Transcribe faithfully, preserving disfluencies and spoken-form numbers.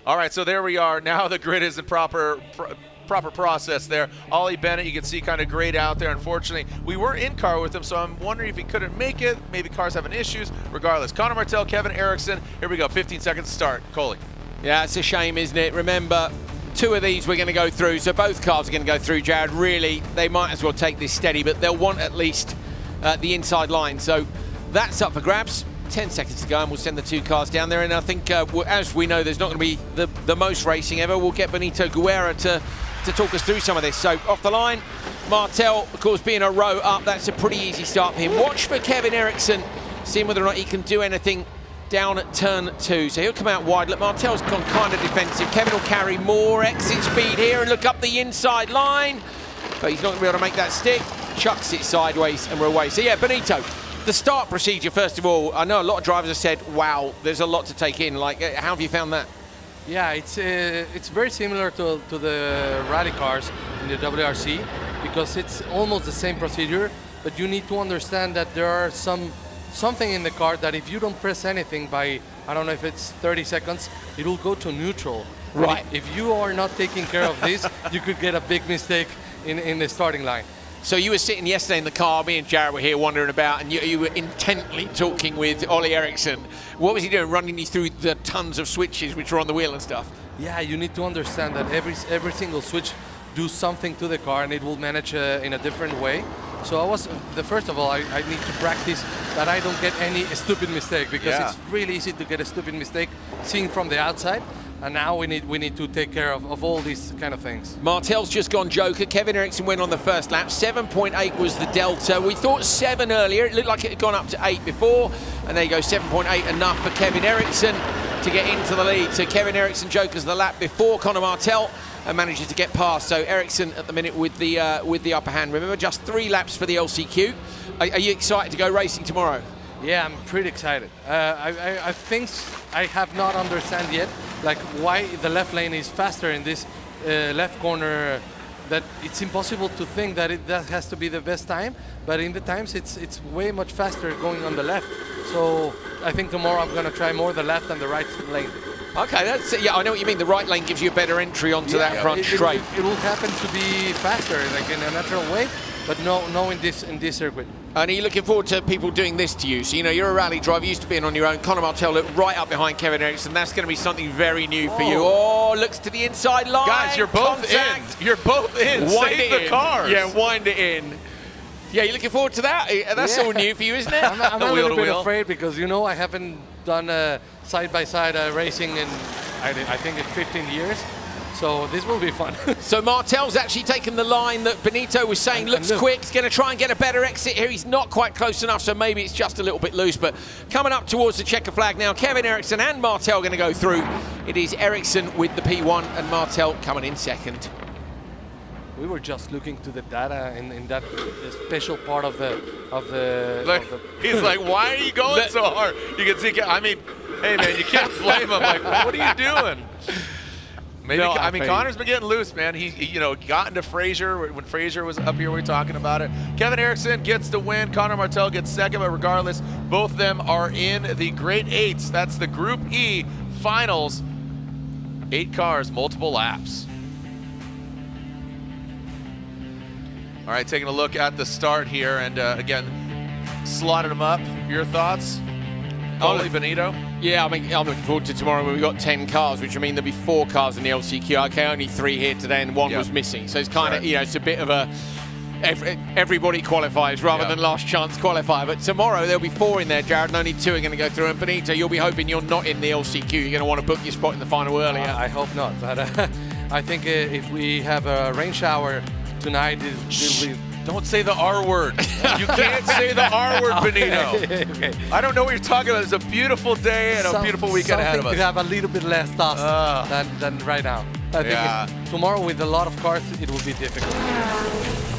All right, so there we are. Now the grid is in proper pr proper process there. Ollie Bennett, you can see kind of grayed out there. Unfortunately, we were in car with him, so I'm wondering if he couldn't make it. Maybe cars having issues. Regardless, Conor Martell, Kevin Eriksson. Here we go, fifteen seconds to start. Coley. Yeah, it's a shame, isn't it? Remember, two of these we're going to go through, so both cars are going to go through, Jared. Really, they might as well take this steady, but they'll want at least uh, the inside line. So that's up for grabs. ten seconds to go, and we'll send the two cars down there. And I think, uh, as we know, there's not going to be the, the most racing ever. We'll get Benito Guerra to, to talk us through some of this. So off the line, Martell, of course, being a row up, that's a pretty easy start for him. Watch for Kevin Eriksson, seeing whether or not he can do anything down at turn two. So he'll come out wide. Look, Martell's gone kind of defensive. Kevin will carry more exit speed here and look up the inside line, but he's not going to be able to make that stick. Chucks it sideways and we're away. So yeah, Benito, the start procedure, first of all, I know a lot of drivers have said, wow, there's a lot to take in. Like, how have you found that? Yeah, it's uh, it's very similar to, to the rally cars in the W R C, because it's almost the same procedure, but you need to understand that there are some something in the car that if you don't press anything by, I don't know if it's thirty seconds, it will go to neutral. Right. If you are not taking care of this, you could get a big mistake in, in the starting line. So you were sitting yesterday in the car, me and Jared were here wandering about, and you, you were intently talking with Ollie Eriksson. What was he doing, running you through the tons of switches which were on the wheel and stuff? Yeah, you need to understand that every, every single switch do something to the car, and it will manage uh, in a different way. So I was, the first of all, I, I need to practice that I don't get any stupid mistake, because yeah. it's really easy to get a stupid mistake seeing from the outside. And now we need we need to take care of, of all these kind of things. Martell's just gone joker. Kevin Eriksson went on the first lap. seven point eight was the delta. We thought seven earlier. It looked like it had gone up to eight before. And there you go, seven point eight enough for Kevin Eriksson to get into the lead. So Kevin Eriksson jokers the lap before Conor Martell and manages to get past. So Eriksson at the minute with the uh, with the upper hand. Remember, just three laps for the L C Q. Are, are you excited to go racing tomorrow? Yeah, I'm pretty excited. Uh, I, I, I think I have not understand yet, like why the left lane is faster in this uh, left corner. That it's impossible to think that it that has to be the best time, but in the times it's it's way much faster going on the left. So I think tomorrow I'm gonna try more the left and the right lane. Okay, that's yeah. I know what you mean. The right lane gives you a better entry onto yeah, that front it, straight. It, it will happen to be faster, like in a natural way, but no, no in this in this circuit. And are you looking forward to people doing this to you? So, you know, you're a rally driver, used to being on your own. Conor Martell looked right up behind Kevin Eriksson. That's going to be something very new for you. Oh, looks to the inside line. Guys, you're both Contact. in. You're both in. Wind Save it the in. cars. Yeah, wind it in. Yeah, you're looking forward to that? That's Yeah. all new for you, isn't it? I'm, I'm a Wheel little to bit wheel. afraid because, you know, I haven't done uh, side-by-side uh, racing in, I, I think, in fifteen years. So this will be fun. So Martell's actually taken the line that Benito was saying And- looks and look. quick. He's going to try and get a better exit here. He's not quite close enough, so maybe it's just a little bit loose. But coming up towards the checker flag now, Kevin Eriksson and Martell going to go through. It is Eriksson with the P one and Martell coming in second. We were just looking to the data in, in that uh, special part of the of the. Like, of the he's like, why are you going Let- so hard? You can see, I mean, hey man, you can't blame him. Like, what are you doing? Maybe, No, I mean, I- Connor's been getting loose, man. He, he, you know, got into Fraser when Fraser was up here. We were talking about it. Kevin Eriksson gets the win. Conor Martell gets second, but regardless, both of them are in the Great Eights. That's the Group E finals. Eight cars, multiple laps. All right, taking a look at the start here, and uh, again, slotted them up. Your thoughts, Ollie, Benito? Yeah, I mean, I'm looking forward to tomorrow when we've got ten cars, which I mean there'll be four cars in the L C Q. Okay, only three here today, and one Yep. was missing. So it's kind of, Right. you know, it's a bit of a every, everybody qualifies rather Yep. than last chance qualifier. But tomorrow there'll be four in there, Jared, and only two are going to go through. And Benito, you'll be hoping you're not in the L C Q. You're going to want to book your spot in the final earlier. Uh, I hope not, but uh, I think uh, if we have a rain shower tonight, it, it'll be. Don't say the R word. You can't say the R word, Benito. Okay. I don't know what you're talking about. It's a beautiful day and a Some- beautiful weekend ahead of something us. to have a little bit less dust Ah. than, than right now. I think Yeah. it- tomorrow with a lot of cars, it will be difficult.